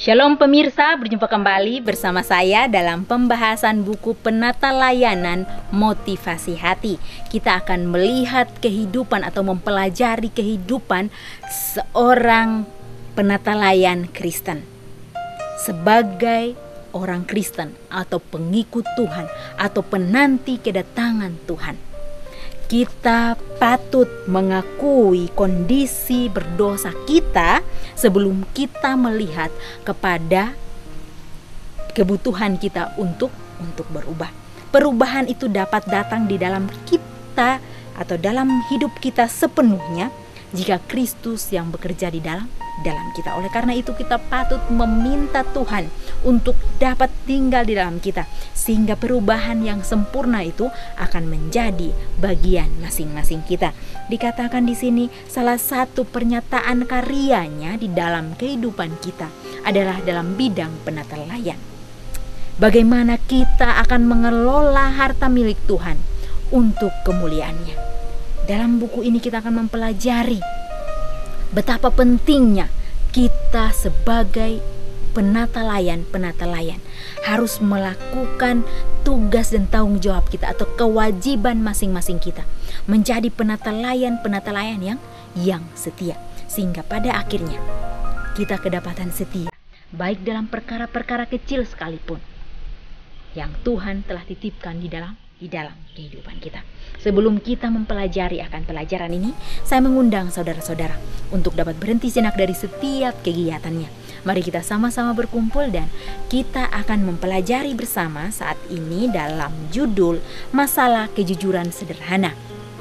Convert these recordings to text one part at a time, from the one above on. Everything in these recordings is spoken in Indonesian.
Shalom pemirsa, berjumpa kembali bersama saya dalam pembahasan buku Penata Layanan Motivasi Hati. Kita akan melihat kehidupan atau mempelajari kehidupan seorang penata layan Kristen. Sebagai orang Kristen atau pengikut Tuhan atau penanti kedatangan Tuhan, kita patut mengakui kondisi berdosa kita sebelum kita melihat kepada kebutuhan kita untuk berubah. Perubahan itu dapat datang di dalam kita atau dalam hidup kita sepenuhnya jika Kristus yang bekerja di dalam kita. Oleh karena itu kita patut meminta Tuhan untuk dapat tinggal di dalam kita, sehingga perubahan yang sempurna itu akan menjadi bagian masing-masing kita. Dikatakan di sini salah satu pernyataan karyanya di dalam kehidupan kita adalah dalam bidang penata layan. Bagaimana kita akan mengelola harta milik Tuhan untuk kemuliaannya. Dalam buku ini kita akan mempelajari betapa pentingnya kita sebagai penata layan harus melakukan tugas dan tanggung jawab kita atau kewajiban masing-masing kita menjadi penata layan yang setia, sehingga pada akhirnya kita kedapatan setia baik dalam perkara-perkara kecil sekalipun yang Tuhan telah titipkan di dalam kehidupan kita. Sebelum kita mempelajari akan pelajaran ini, saya mengundang saudara-saudara untuk dapat berhenti sejenak dari setiap kegiatannya. Mari kita sama-sama berkumpul dan kita akan mempelajari bersama saat ini dalam judul Masalah Kejujuran Sederhana.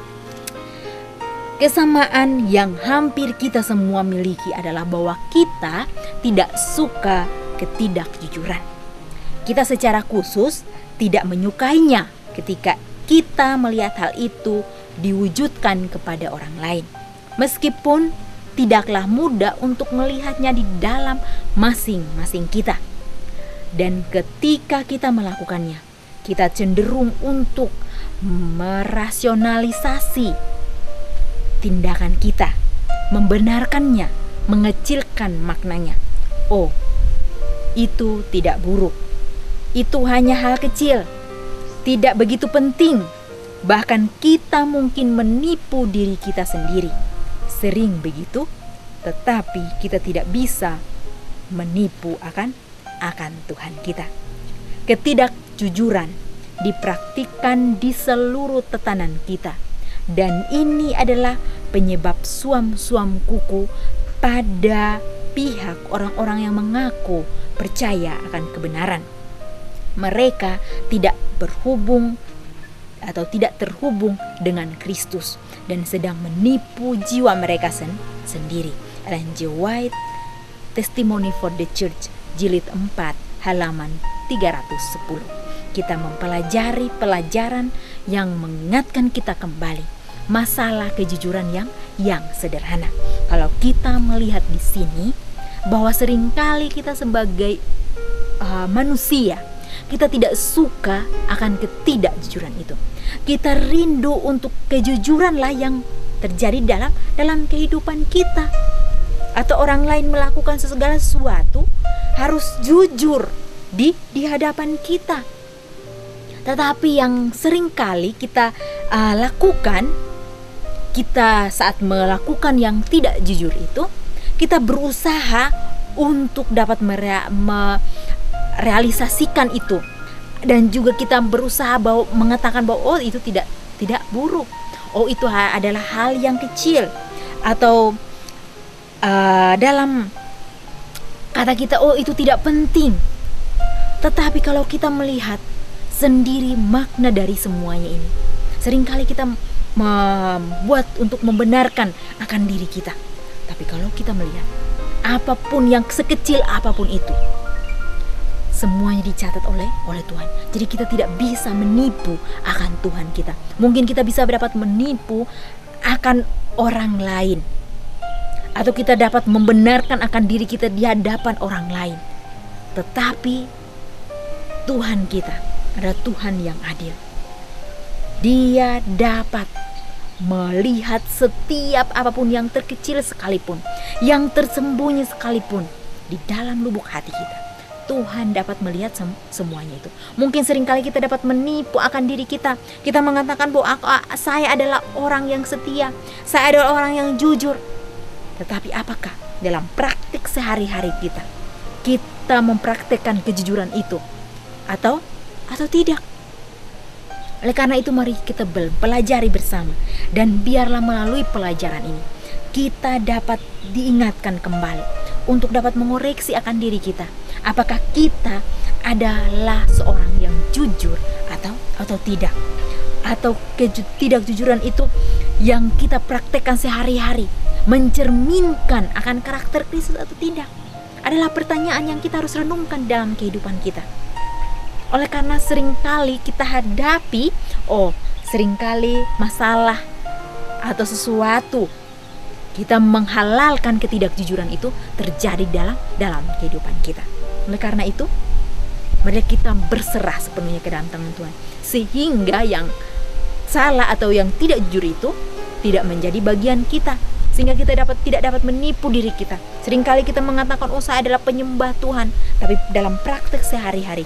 Kesamaan yang hampir kita semua miliki adalah bahwa kita tidak suka ketidakjujuran. Kita secara khusus tidak menyukainya ketika kita melihat hal itu diwujudkan kepada orang lain. Meskipun tidaklah mudah untuk melihatnya di dalam masing-masing kita. Dan ketika kita melakukannya, kita cenderung untuk merasionalisasi tindakan kita, membenarkannya, mengecilkan maknanya. Oh, itu tidak buruk. Itu hanya hal kecil. Tidak begitu penting. Bahkan kita mungkin menipu diri kita sendiri. Sering begitu, tetapi kita tidak bisa menipu akan Tuhan kita. Ketidakjujuran dipraktikkan di seluruh tatanan kita, dan ini adalah penyebab suam-suam kuku pada pihak orang-orang yang mengaku percaya akan kebenaran. Mereka tidak terhubung dengan Kristus dan sedang menipu jiwa mereka sendiri. Ellen G. White, Testimony for the Church, jilid 4, halaman 310. Kita mempelajari pelajaran yang mengingatkan kita kembali masalah kejujuran yang sederhana. Kalau kita melihat di sini bahwa seringkali kita sebagai manusia, kita tidak suka akan ketidakjujuran itu. Kita rindu untuk kejujuranlah yang terjadi dalam kehidupan kita. Atau orang lain melakukan segala sesuatu harus jujur di hadapan kita. Tetapi yang seringkali kita lakukan, kita saat melakukan yang tidak jujur itu, kita berusaha untuk dapat realisasikan itu, dan juga kita berusaha mengatakan bahwa oh itu tidak buruk, oh itu adalah hal yang kecil, atau dalam kata kita oh itu tidak penting. Tetapi kalau kita melihat sendiri makna dari semuanya ini, seringkali kita membuat untuk membenarkan akan diri kita. Tapi kalau kita melihat apapun yang sekecil apapun itu, semuanya dicatat oleh Tuhan. Jadi kita tidak bisa menipu akan Tuhan kita. Mungkin kita bisa dapat menipu akan orang lain, atau kita dapat membenarkan akan diri kita di hadapan orang lain. Tetapi Tuhan kita adalah Tuhan yang adil. Dia dapat melihat setiap apapun yang terkecil sekalipun, yang tersembunyi sekalipun, di dalam lubuk hati kita. Tuhan dapat melihat semuanya itu. Mungkin seringkali kita dapat menipu akan diri kita. Kita mengatakan bahwa saya adalah orang yang setia, saya adalah orang yang jujur. Tetapi apakah dalam praktik sehari-hari kita mempraktikkan kejujuran itu atau tidak? Oleh karena itu mari kita pelajari bersama, dan biarlah melalui pelajaran ini kita dapat diingatkan kembali untuk dapat mengoreksi akan diri kita. Apakah kita adalah seorang yang jujur atau tidak? Atau ketidakjujuran itu yang kita praktekkan sehari-hari mencerminkan akan karakter Kristus atau tidak? Adalah pertanyaan yang kita harus renungkan dalam kehidupan kita. Oleh karena seringkali kita hadapi seringkali masalah atau sesuatu, kita menghalalkan ketidakjujuran itu terjadi dalam kehidupan kita. Oleh karena itu, mari kita berserah sepenuhnya ke dalam tangan Tuhan, sehingga yang salah atau yang tidak jujur itu tidak menjadi bagian kita, sehingga kita tidak dapat menipu diri kita. Seringkali kita mengatakan, saya adalah penyembah Tuhan, tapi dalam praktek sehari-hari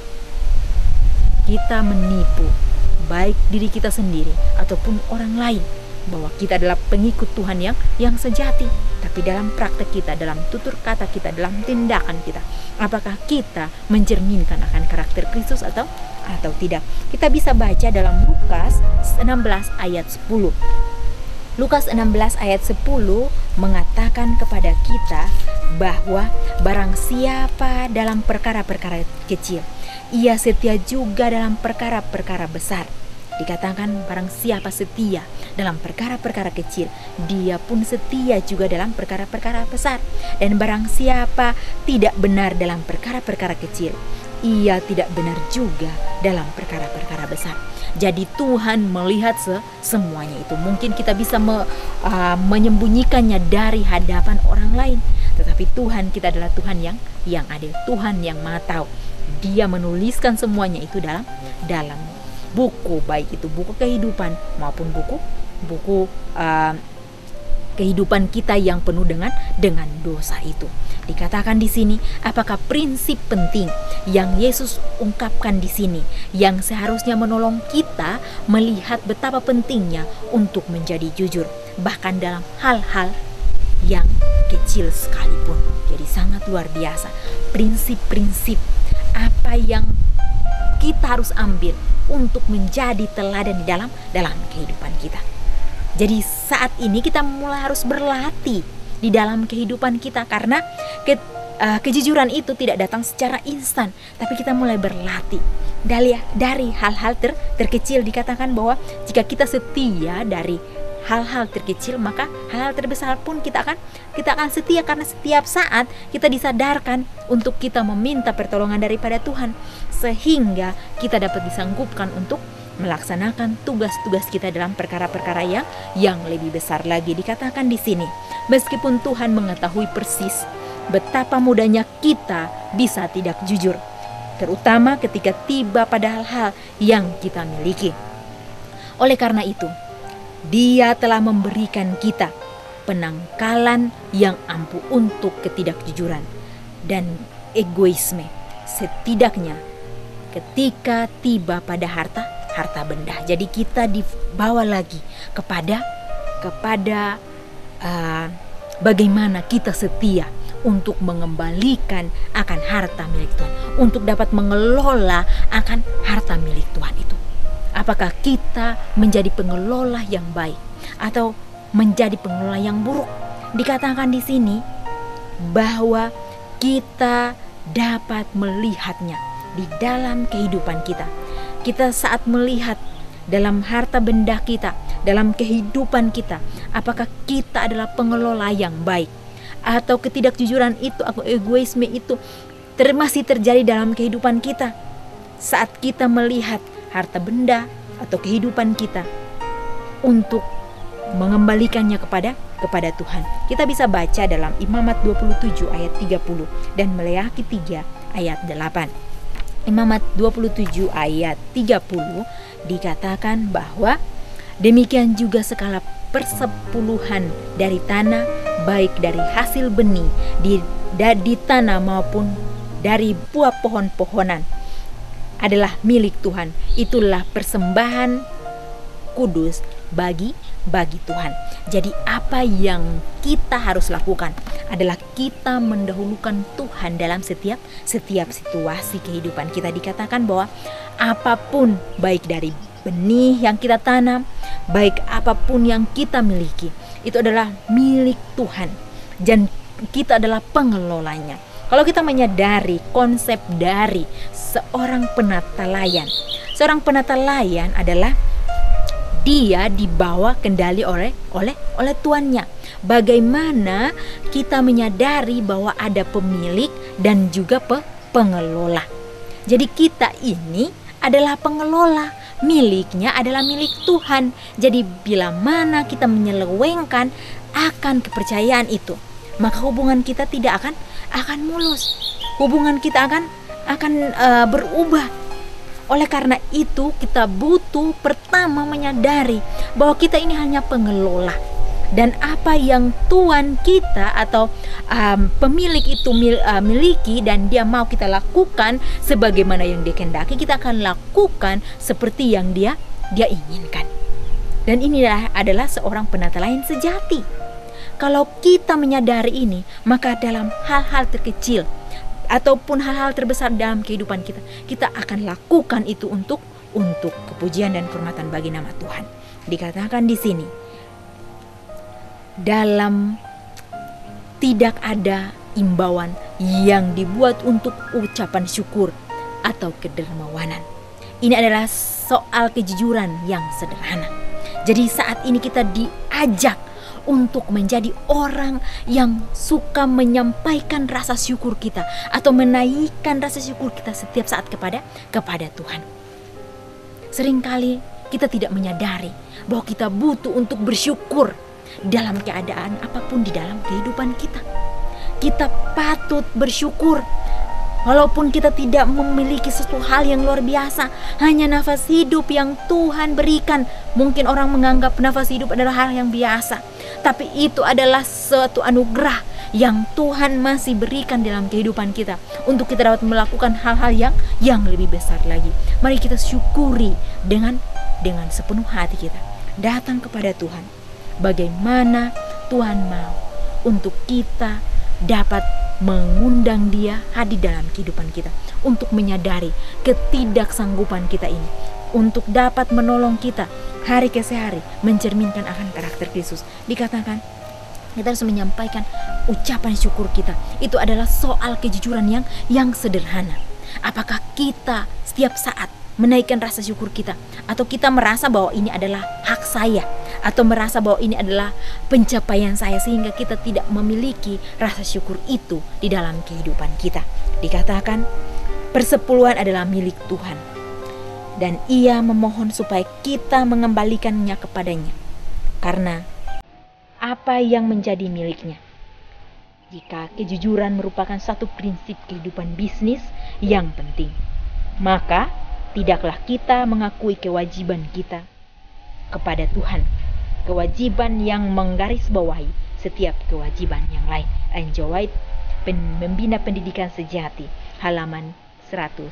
kita menipu baik diri kita sendiri ataupun orang lain bahwa kita adalah pengikut Tuhan yang sejati. Tapi dalam praktek kita, dalam tutur kata kita, dalam tindakan kita, apakah kita mencerminkan akan karakter Kristus atau tidak? Kita bisa baca dalam Lukas 16 ayat 10. Lukas 16 ayat 10 mengatakan kepada kita bahwa barang siapa dalam perkara-perkara kecil, ia setia juga dalam perkara-perkara besar. Dikatakan barang siapa setia dalam perkara-perkara kecil, dia pun setia juga dalam perkara-perkara besar. Dan barang siapa tidak benar dalam perkara-perkara kecil, ia tidak benar juga dalam perkara-perkara besar. Jadi Tuhan melihat semuanya itu. Mungkin kita bisa menyembunyikannya dari hadapan orang lain, tetapi Tuhan kita adalah Tuhan yang adil, Tuhan yang Maha Tahu. Dia menuliskan semuanya itu dalam buku, baik itu buku kehidupan maupun buku kehidupan kita yang penuh dengan dosa itu. Dikatakan di sini, apakah prinsip penting yang Yesus ungkapkan di sini yang seharusnya menolong kita melihat betapa pentingnya untuk menjadi jujur, bahkan dalam hal-hal yang kecil sekalipun. Jadi sangat luar biasa prinsip-prinsip apa yang kita harus ambil untuk menjadi teladan di dalam kehidupan kita. Jadi saat ini kita mulai harus berlatih di dalam kehidupan kita, karena kejujuran itu tidak datang secara instan, tapi kita mulai berlatih dari hal-hal terkecil. Dikatakan bahwa jika kita setia dari hal-hal terkecil, maka hal-hal terbesar pun kita akan setia, karena setiap saat kita disadarkan untuk kita meminta pertolongan daripada Tuhan, sehingga kita dapat disanggupkan untuk melaksanakan tugas-tugas kita dalam perkara-perkara yang lebih besar lagi. Dikatakan di sini, meskipun Tuhan mengetahui persis betapa mudahnya kita bisa tidak jujur, terutama ketika tiba pada hal-hal yang kita miliki. Oleh karena itu, Dia telah memberikan kita penangkalan yang ampuh untuk ketidakjujuran dan egoisme, setidaknya ketika tiba pada harta benda. Jadi kita dibawa lagi kepada bagaimana kita setia untuk mengembalikan akan harta milik Tuhan, untuk dapat mengelola akan harta milik Tuhan itu. Apakah kita menjadi pengelola yang baik atau menjadi pengelola yang buruk? Dikatakan di sini bahwa kita dapat melihatnya di dalam kehidupan kita. Kita saat melihat dalam harta benda kita, dalam kehidupan kita, apakah kita adalah pengelola yang baik, atau ketidakjujuran itu atau egoisme itu masih terjadi dalam kehidupan kita saat kita melihat harta benda atau kehidupan kita untuk mengembalikannya kepada Tuhan. Kita bisa baca dalam Imamat 27 ayat 30 dan Maleakhi 3 ayat 8. Imamat 27 ayat 30 dikatakan bahwa demikian juga segala persepuluhan dari tanah, baik dari hasil benih dari tanah maupun dari buah pohon-pohonan adalah milik Tuhan. Itulah persembahan kudus bagi Tuhan. Jadi apa yang kita harus lakukan adalah kita mendahulukan Tuhan dalam setiap situasi kehidupan kita. Dikatakan bahwa apapun, baik dari benih yang kita tanam, baik apapun yang kita miliki, itu adalah milik Tuhan dan kita adalah pengelolanya. Kalau kita menyadari konsep dari seorang penata layan adalah dia dibawa kendali oleh tuannya. Bagaimana kita menyadari bahwa ada pemilik dan juga pengelola. Jadi kita ini adalah pengelola, miliknya adalah milik Tuhan. Jadi bila mana kita menyelewengkan akan kepercayaan itu, maka hubungan kita tidak akan mulus. Hubungan kita akan berubah. Oleh karena itu kita butuh pertama menyadari bahwa kita ini hanya pengelola. Dan apa yang Tuhan kita atau pemilik itu miliki dan dia mau kita lakukan sebagaimana yang dia kehendaki, kita akan lakukan seperti yang dia inginkan. Dan inilah adalah seorang penata layan sejati. Kalau kita menyadari ini, maka dalam hal-hal terkecil ataupun hal-hal terbesar dalam kehidupan kita, kita akan lakukan itu untuk kepujian dan kehormatan bagi nama Tuhan. Dikatakan di sini, dalam tidak ada imbauan yang dibuat untuk ucapan syukur atau kedermawanan. Ini adalah soal kejujuran yang sederhana. Jadi saat ini kita diajak untuk menjadi orang yang suka menyampaikan rasa syukur kita atau menaikkan rasa syukur kita setiap saat kepada Tuhan. Seringkali kita tidak menyadari bahwa kita butuh untuk bersyukur dalam keadaan apapun di dalam kehidupan kita. Kita patut bersyukur walaupun kita tidak memiliki sesuatu hal yang luar biasa, hanya nafas hidup yang Tuhan berikan. Mungkin orang menganggap nafas hidup adalah hal yang biasa, tapi itu adalah suatu anugerah yang Tuhan masih berikan dalam kehidupan kita untuk kita dapat melakukan hal-hal yang lebih besar lagi. Mari kita syukuri dengan sepenuh hati kita. Datang kepada Tuhan. Bagaimana Tuhan mau untuk kita dapat mengundang Dia hadir dalam kehidupan kita, untuk menyadari ketidaksanggupan kita ini, untuk dapat menolong kita hari ke hari mencerminkan akan karakter Kristus. Dikatakan kita harus menyampaikan ucapan syukur kita. Itu adalah soal kejujuran yang sederhana. Apakah kita setiap saat menaikkan rasa syukur kita, atau kita merasa bahwa ini adalah hak saya, atau merasa bahwa ini adalah pencapaian saya sehingga kita tidak memiliki rasa syukur itu di dalam kehidupan kita. Dikatakan persepuluhan adalah milik Tuhan dan Ia memohon supaya kita mengembalikannya kepadanya karena apa yang menjadi miliknya. Jika kejujuran merupakan satu prinsip kehidupan bisnis yang penting, maka tidaklah kita mengakui kewajiban kita kepada Tuhan, kewajiban yang menggarisbawahi setiap kewajiban yang lain. Ellen G. White, Membina Pendidikan Sejati, halaman 126.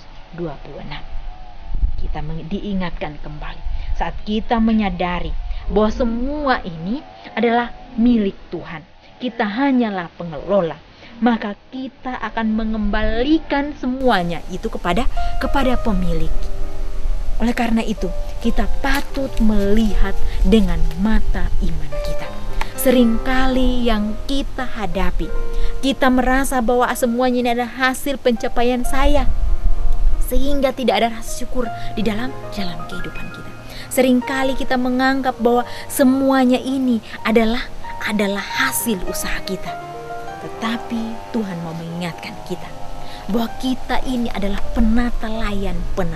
Kita diingatkan kembali saat kita menyadari bahwa semua ini adalah milik Tuhan. Kita hanyalah pengelola, maka kita akan mengembalikan semuanya itu kepada pemilik. Oleh karena itu, kita patut melihat dengan mata iman kita. Seringkali yang kita hadapi, kita merasa bahwa semuanya ini adalah hasil pencapaian saya, sehingga tidak ada rasa syukur di dalam kehidupan kita. Seringkali kita menganggap bahwa semuanya ini adalah hasil usaha kita. Tetapi Tuhan mau mengingatkan kita bahwa kita ini adalah penata layan.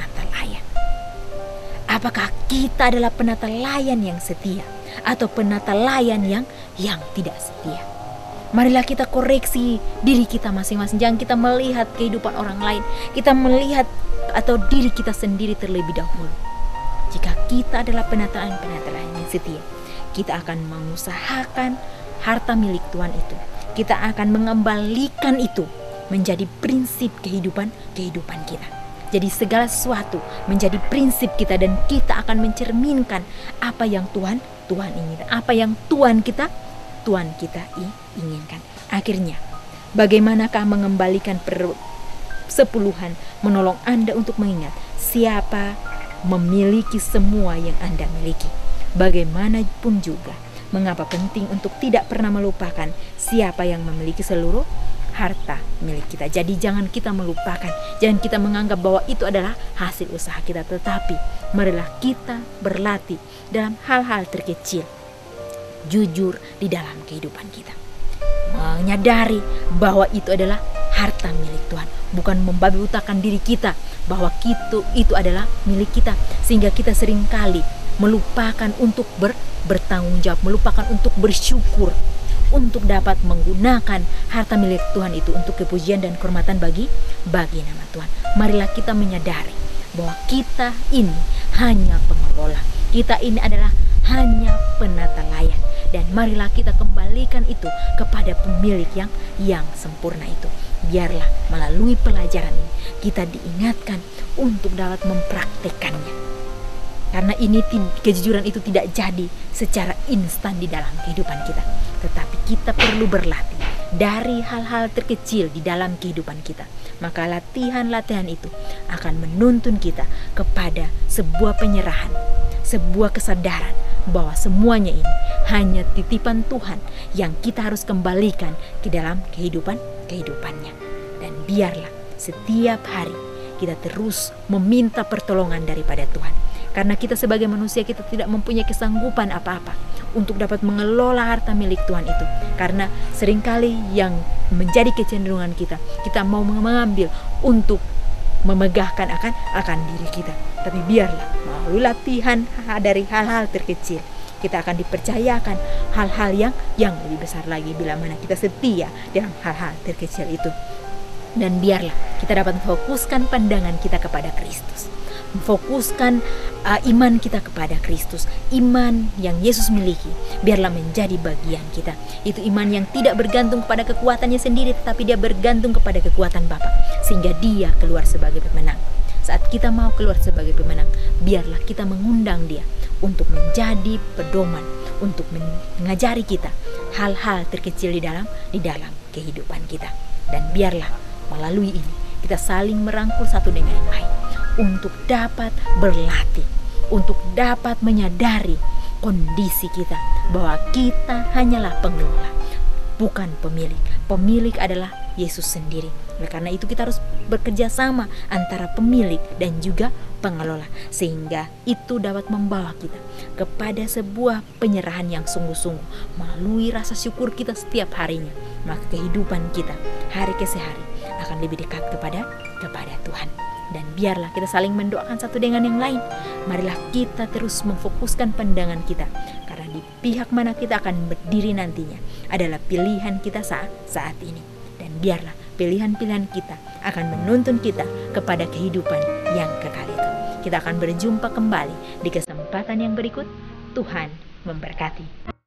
Apakah kita adalah penata layan yang setia atau penata layan yang tidak setia? Marilah kita koreksi diri kita masing-masing. Jangan kita melihat kehidupan orang lain. Kita melihat atau diri kita sendiri terlebih dahulu. Jika kita adalah penata layan yang setia, kita akan mengusahakan harta milik Tuhan itu kita akan mengembalikan itu menjadi prinsip kehidupan kita. Jadi segala sesuatu menjadi prinsip kita, dan kita akan mencerminkan apa yang Tuhan inginkan, apa yang Tuhan kita inginkan. Akhirnya, bagaimanakah mengembalikan persepuluhan menolong Anda untuk mengingat siapa memiliki semua yang Anda miliki. Bagaimanapun juga, mengapa penting untuk tidak pernah melupakan siapa yang memiliki seluruh harta milik kita. Jadi jangan kita melupakan, jangan kita menganggap bahwa itu adalah hasil usaha kita, tetapi marilah kita berlatih dalam hal-hal terkecil, jujur di dalam kehidupan kita, menyadari bahwa itu adalah harta milik Tuhan, bukan membabi butakan diri kita bahwa itu adalah milik kita, sehingga kita seringkali melupakan untuk bertanggung jawab, melupakan untuk bersyukur, untuk dapat menggunakan harta milik Tuhan itu untuk kepujian dan kehormatan bagi nama Tuhan. Marilah kita menyadari bahwa kita ini hanya pengelola, kita ini adalah hanya penata layan, dan marilah kita kembalikan itu kepada pemilik yang sempurna itu. Biarlah melalui pelajaran ini kita diingatkan untuk dapat mempraktekannya. Karena ini kejujuran itu tidak jadi secara instan di dalam kehidupan kita, tetapi kita perlu berlatih dari hal-hal terkecil di dalam kehidupan kita. Maka latihan-latihan itu akan menuntun kita kepada sebuah penyerahan, sebuah kesadaran bahwa semuanya ini hanya titipan Tuhan yang kita harus kembalikan ke dalam kehidupannya. Dan biarlah setiap hari kita terus meminta pertolongan daripada Tuhan. Karena kita sebagai manusia, kita tidak mempunyai kesanggupan apa-apa untuk dapat mengelola harta milik Tuhan itu. Karena seringkali yang menjadi kecenderungan kita mau mengambil untuk memegahkan akan diri kita. Tapi biarlah melalui latihan dari hal-hal terkecil, kita akan dipercayakan hal-hal yang lebih besar lagi bila mana kita setia dalam hal-hal terkecil itu. Dan biarlah kita dapat memfokuskan pandangan kita kepada Kristus, memfokuskan iman kita kepada Kristus. Iman yang Yesus miliki biarlah menjadi bagian kita. Itu iman yang tidak bergantung kepada kekuatannya sendiri, tetapi dia bergantung kepada kekuatan Bapa, sehingga dia keluar sebagai pemenang. Saat kita mau keluar sebagai pemenang, biarlah kita mengundang dia untuk menjadi pedoman, untuk mengajari kita hal-hal terkecil di dalam kehidupan kita. Dan biarlah melalui ini kita saling merangkul satu dengan yang lain untuk dapat berlatih, untuk dapat menyadari kondisi kita bahwa kita hanyalah pengelola, bukan pemilik. Pemilik adalah Yesus sendiri. Oleh karena itu kita harus bekerja sama antara pemilik dan juga pengelola, sehingga itu dapat membawa kita kepada sebuah penyerahan yang sungguh-sungguh melalui rasa syukur kita setiap harinya. Maka kehidupan kita hari ke hari akan lebih dekat kepada Tuhan. Dan biarlah kita saling mendoakan satu dengan yang lain. Marilah kita terus memfokuskan pandangan kita, karena di pihak mana kita akan berdiri nantinya adalah pilihan kita saat ini. Dan biarlah pilihan-pilihan kita akan menuntun kita kepada kehidupan yang kekal itu. Kita akan berjumpa kembali di kesempatan yang berikut. Tuhan memberkati.